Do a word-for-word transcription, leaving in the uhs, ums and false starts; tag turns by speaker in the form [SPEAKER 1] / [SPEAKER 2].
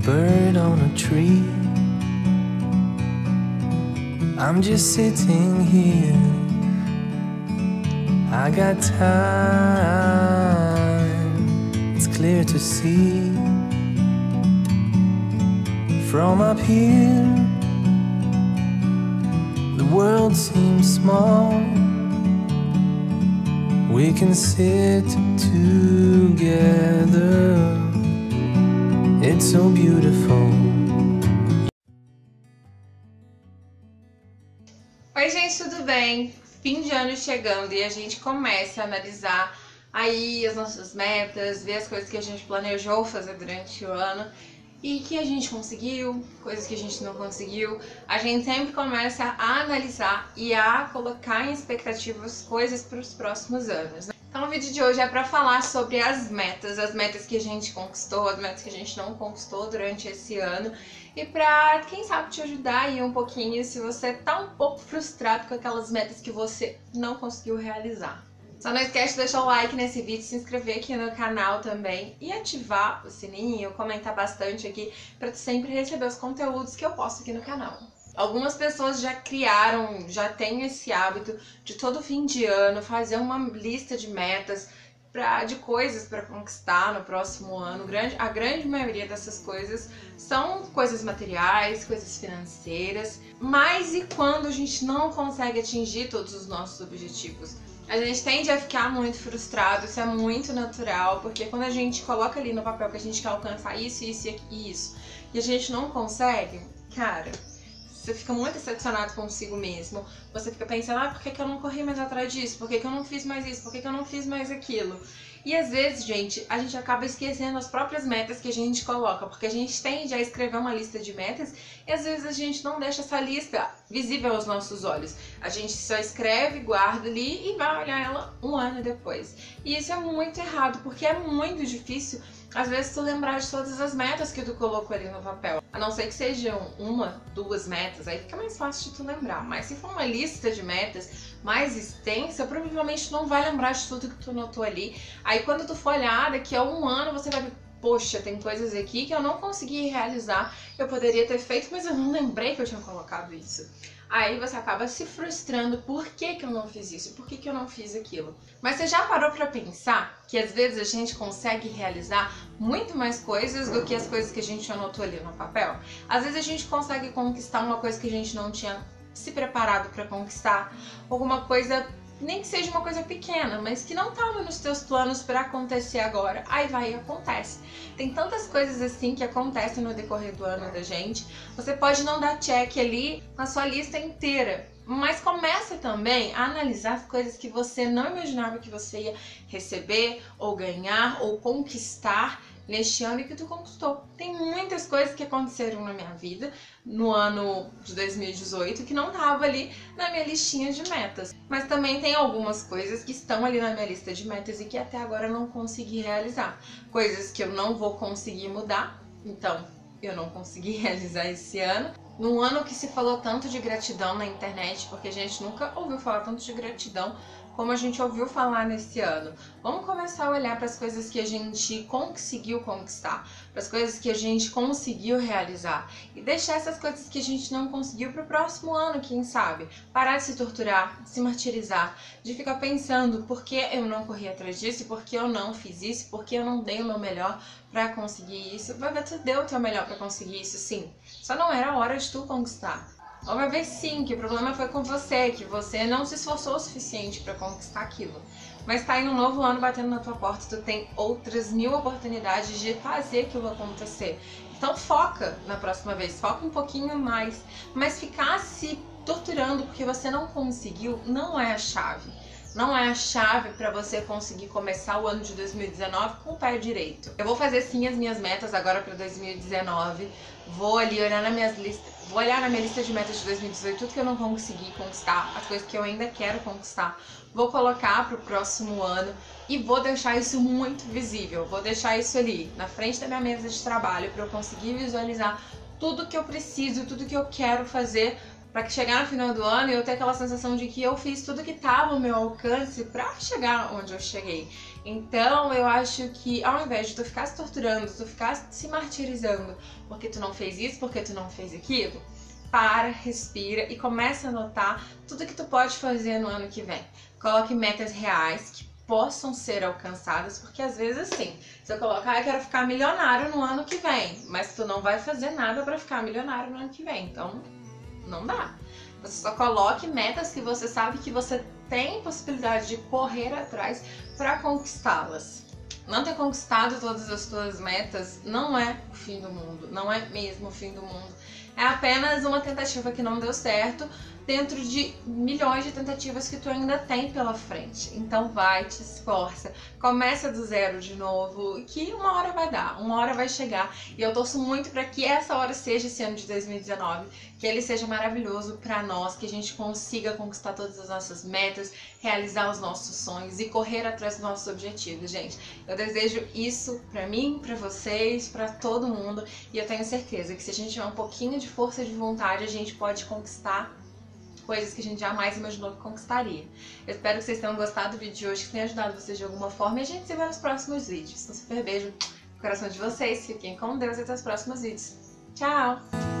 [SPEAKER 1] bird on a tree. I'm just sitting here. I got time, it's clear to see. From up here, the world seems small. We can sit together. It's so beautiful.
[SPEAKER 2] Oi gente, tudo bem? Fim de ano chegando e a gente começa a analisar aí as nossas metas, ver as coisas que a gente planejou fazer durante o ano e que a gente conseguiu, coisas que a gente não conseguiu. A gente sempre começa a analisar e a colocar em expectativas coisas para os próximos anos, né? Então o vídeo de hoje é para falar sobre as metas, as metas que a gente conquistou, as metas que a gente não conquistou durante esse ano e para, quem sabe, te ajudar aí um pouquinho se você tá um pouco frustrado com aquelas metas que você não conseguiu realizar. Só não esquece de deixar o like nesse vídeo, se inscrever aqui no canal também e ativar o sininho, comentar bastante aqui para tu sempre receber os conteúdos que eu posto aqui no canal. Algumas pessoas já criaram, já têm esse hábito de todo fim de ano fazer uma lista de metas, pra, de coisas para conquistar no próximo ano. Grande, a grande maioria dessas coisas são coisas materiais, coisas financeiras. Mas e quando a gente não consegue atingir todos os nossos objetivos? A gente tende a ficar muito frustrado, isso é muito natural, porque quando a gente coloca ali no papel que a gente quer alcançar isso, isso e isso, e a gente não consegue, cara, você fica muito decepcionado consigo mesmo. Você fica pensando, ah, por que que eu não corri mais atrás disso? Por que que eu não fiz mais isso? Por que que eu não fiz mais aquilo? E às vezes, gente, a gente acaba esquecendo as próprias metas que a gente coloca, porque a gente tende a escrever uma lista de metas e às vezes a gente não deixa essa lista visível aos nossos olhos. A gente só escreve, guarda ali e vai olhar ela um ano depois. E isso é muito errado, porque é muito difícil às vezes tu lembrar de todas as metas que tu colocou ali no papel. A não ser que sejam uma, duas metas, aí fica mais fácil de tu lembrar. Mas se for uma lista de metas mais extensa, provavelmente tu não vai lembrar de tudo que tu anotou ali. Aí quando tu for olhar daqui a um ano, você vai ver, poxa, tem coisas aqui que eu não consegui realizar, eu poderia ter feito, mas eu não lembrei que eu tinha colocado isso. Aí você acaba se frustrando, por que que eu não fiz isso? Por que que eu não fiz aquilo? Mas você já parou pra pensar que às vezes a gente consegue realizar muito mais coisas do que as coisas que a gente anotou ali no papel? Às vezes a gente consegue conquistar uma coisa que a gente não tinha se preparado pra conquistar, alguma coisa, nem que seja uma coisa pequena, mas que não estava nos teus planos para acontecer agora. Aí vai e acontece. Tem tantas coisas assim que acontecem no decorrer do ano da gente. Você pode não dar check ali na sua lista inteira, mas começa também a analisar as coisas que você não imaginava que você ia receber, ou ganhar, ou conquistar neste ano e que tu conquistou. Tem muitas coisas que aconteceram na minha vida no ano de dois mil e dezoito que não tava ali na minha listinha de metas. Mas também tem algumas coisas que estão ali na minha lista de metas e que até agora eu não consegui realizar. Coisas que eu não vou conseguir mudar, então eu não consegui realizar esse ano. Num ano que se falou tanto de gratidão na internet, porque a gente nunca ouviu falar tanto de gratidão como a gente ouviu falar nesse ano. Vamos começar a olhar para as coisas que a gente conseguiu conquistar, para as coisas que a gente conseguiu realizar e deixar essas coisas que a gente não conseguiu para o próximo ano, quem sabe? Parar de se torturar, de se martirizar, de ficar pensando por que eu não corri atrás disso, por que eu não fiz isso, por que eu não dei o meu melhor para conseguir isso. Vai ver, tu deu o teu melhor para conseguir isso, sim. Só não era a hora de tu conquistar. Ou vai ver sim que o problema foi com você, que você não se esforçou o suficiente para conquistar aquilo. Mas tá aí um novo ano batendo na tua porta, tu tem outras mil oportunidades de fazer aquilo acontecer. Então foca na próxima vez, foca um pouquinho mais. Mas ficar se torturando porque você não conseguiu não é a chave. Não é a chave para você conseguir começar o ano de dois mil e dezenove com o pé direito. Eu vou fazer sim as minhas metas agora para dois mil e dezenove. Vou ali olhar nas minhas listas, vou olhar na minha lista de metas de dois mil e dezoito, tudo que eu não consegui conquistar, as coisas que eu ainda quero conquistar. Vou colocar para o próximo ano e vou deixar isso muito visível. Vou deixar isso ali na frente da minha mesa de trabalho para eu conseguir visualizar tudo que eu preciso, tudo que eu quero fazer Pra que chegar no final do ano eu ter aquela sensação de que eu fiz tudo que tava ao meu alcance pra chegar onde eu cheguei. Então eu acho que ao invés de tu ficar se torturando, tu ficar se martirizando porque tu não fez isso, porque tu não fez aquilo, para, respira e começa a anotar tudo que tu pode fazer no ano que vem. Coloque metas reais que possam ser alcançadas, porque às vezes assim, se eu colocar, ah, eu quero ficar milionário no ano que vem, mas tu não vai fazer nada pra ficar milionário no ano que vem, então não dá. Você só coloque metas que você sabe que você tem possibilidade de correr atrás para conquistá-las. Não ter conquistado todas as tuas metas não é o fim do mundo, não é mesmo o fim do mundo. É apenas uma tentativa que não deu certo dentro de milhões de tentativas que tu ainda tem pela frente. Então vai, te esforça, começa do zero de novo, que uma hora vai dar, uma hora vai chegar. E eu torço muito para que essa hora seja esse ano de dois mil e dezenove, que ele seja maravilhoso para nós, que a gente consiga conquistar todas as nossas metas, realizar os nossos sonhos e correr atrás dos nossos objetivos, gente. Eu desejo isso para mim, para vocês, para todo mundo, e eu tenho certeza que se a gente tiver um pouquinho de força de vontade, a gente pode conquistar coisas que a gente jamais imaginou que conquistaria. Eu espero que vocês tenham gostado do vídeo de hoje, que tenha ajudado vocês de alguma forma, e a gente se vê nos próximos vídeos. Um super beijo no coração de vocês, fiquem com Deus e até os próximos vídeos. Tchau!